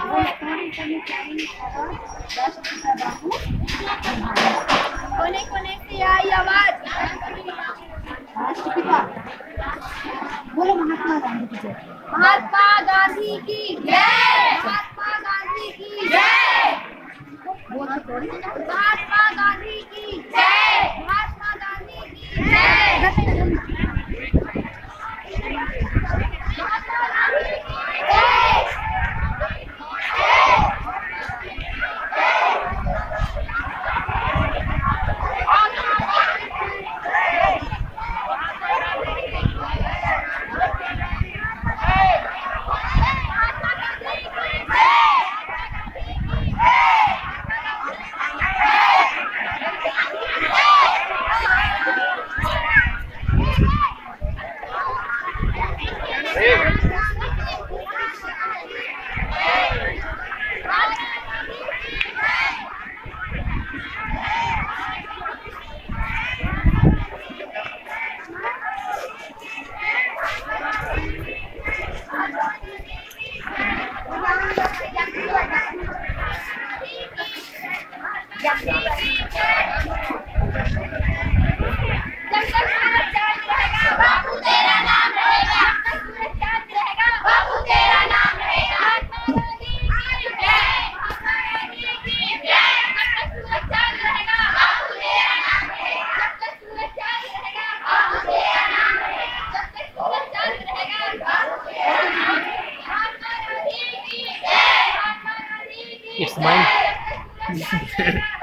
कोने कोने से आई आवाज। राष्ट्रपिता बोलो महात्मा गांधी की जय। महात्मा गांधी की जय। महात्मा गांधी की जय। महात्मा गांधी की जय। महात्मा गांधी की जय। It's mine.